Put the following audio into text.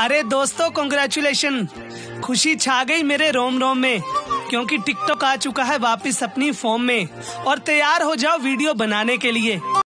अरे दोस्तों कॉन्ग्रेचुलेशन, खुशी छा गई मेरे रोम रोम में, क्योंकि टिकटॉक आ चुका है वापस अपनी फॉर्म में। और तैयार हो जाओ वीडियो बनाने के लिए।